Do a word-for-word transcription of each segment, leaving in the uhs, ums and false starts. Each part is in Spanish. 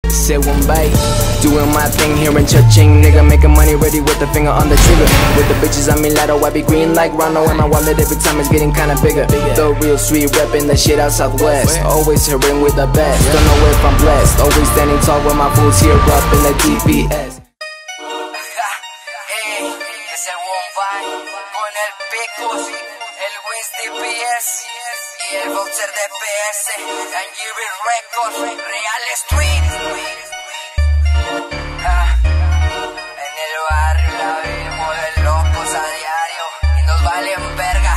Say one bite, doing my thing here in cha-ching. Nigga making money ready with the finger on the trigger. With the bitches I'm in Lato, I be green like Rondo. And my wallet every time it's getting kinda bigger. The real street reppin' the shit out southwest. Always hearing with the best, don't know if I'm blessed. Always standing tall with my fools here up in the D P S. Ese one bite con el Picos, el Wiz D P S y el Boxer D P S, Tangible Records, Real Street. Ah, en el barrio la vivimos de locos a diario y nos valen verga.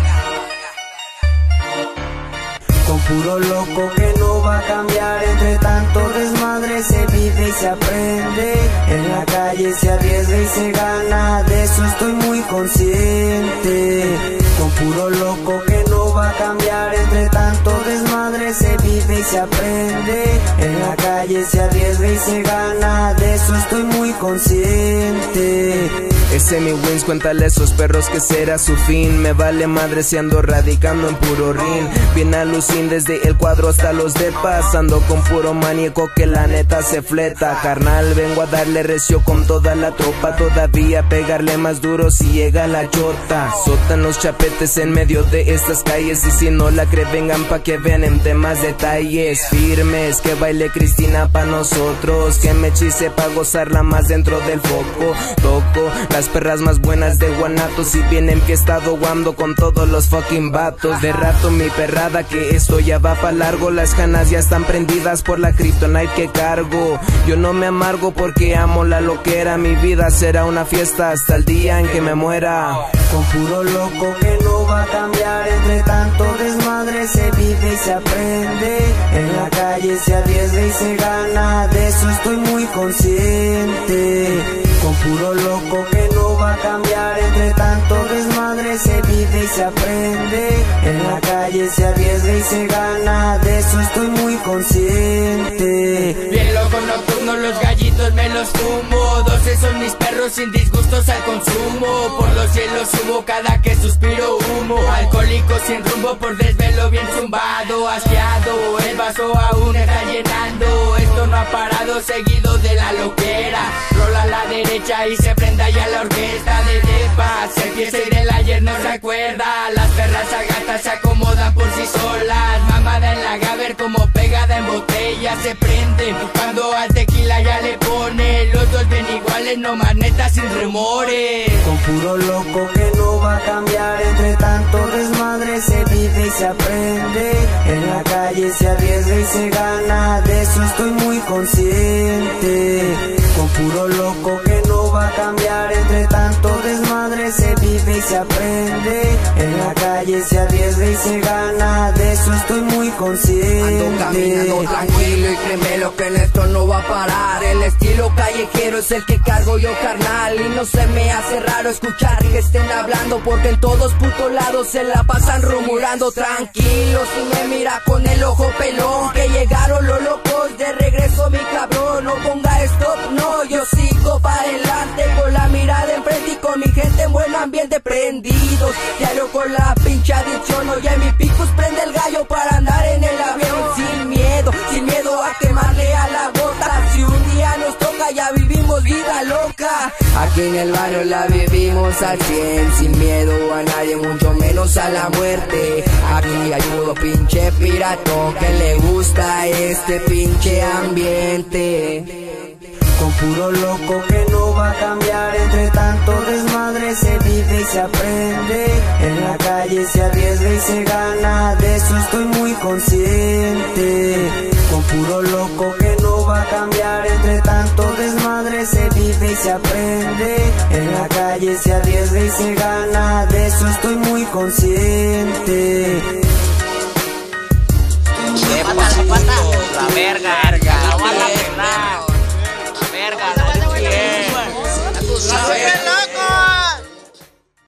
Con puro loco que no va a cambiar, entre tanto desmadre se vive y se aprende. En la calle se arriesga y se gana, de eso estoy muy consciente. Con puro loco que no va a cambiar, entre tanto desmadre se vive y se aprende. En la calle se arriesga y se gana, de eso estoy muy consciente. Ese mi wins, cuéntale a esos perros que será su fin. Me vale madre si ando radicando en puro rin. Bien alucin desde el cuadro hasta los depas. Ando con puro maníaco que la neta se fleta. Carnal, vengo a darle recio con toda la tropa. Todavía pegarle más duro si llega la chota. Sotan los chapetes en medio de estas calles. Y si no la creen vengan pa' que vean en temas detalles. Firmes, que baile Cristina pa' nosotros. Que me hechice pa' gozarla más dentro del foco. Toco las perras más buenas de Guanatos y bien enfiestado ando con todos los fucking vatos. De rato mi perrada que esto ya va pa' largo. Las canas ya están prendidas por la kryptonite que cargo. Yo no me amargo porque amo la loquera. Mi vida será una fiesta hasta el día en que me muera. Con puro loco que no va a cambiar, entre tanto desmadre se vive y se aprende. En la calle se arriesga y se gana, de eso estoy muy consciente. Con puro loco que no va a cambiar, entre tanto desmadre se vive y se aprende. En la calle se arriesga y se gana, de eso estoy muy consciente. Bien loco nocturno, los gallitos me los fumo. Doce son mis perros sin disgustos al consumo. Por los cielos subo cada que suspiro humo. Alcohólico sin rumbo por desvelo bien zumbado. Asqueado, el vaso aún está llenando. Esto no ha parado seguido de la loquera. Rola a la derecha y se prenda ya la orquesta de depa. Se empieza y del ayer no se acuerda. Las perras agatas se acomodan por sí solas. Mamada en la gaber como pegada en botella. Se prenden cuando al tequila ya le pone. Los dos bien iguales, no más neta sin rumores. Con puro loco que no va a cambiar, entre tanto desmadre se vive y se aprende. En la calle se arriesga y se gana, de eso estoy muy consciente. Con puro loco que no va a cambiar, entre tanto desmadre se vive y se aprende. En la calle se arriesga y se gana, de eso estoy muy consciente. Ando caminando tranquilo y créeme lo que en esto no va a parar. El estilo callejero es el que cargo yo, carnal. Y no se me hace raro escuchar que estén hablando, porque en todos putos lados se la pasan rumorando. Tranquilo, si me mira con el ojo pelón, que llegaron los locos, de regreso mi cabrón. No ponga stop, no, yo sigo pa' adelante con la mirada enfrente y con mi gente en buen ambiente prendidos. Diario con la pinche adicción, oye mi picos prende el gallo para andar en el avión. Sin miedo, sin miedo a quemarle a la gota. Si un día nos toca ya vivimos vida loca. Aquí en el barrio la vivimos al cien, sin miedo a nadie, mucho menos a la muerte. Aquí hay puro pinche piratón que le gusta este pinche ambiente. Con puro loco que no va a cambiar, entre tanto desmadre se vive y se aprende. En la calle se arriesga y se gana, de eso estoy muy consciente. Con puro loco que no va a cambiar, entre tanto desmadre se vive y se aprende. En la calle se arriesga y se gana, de eso estoy muy consciente. La verga.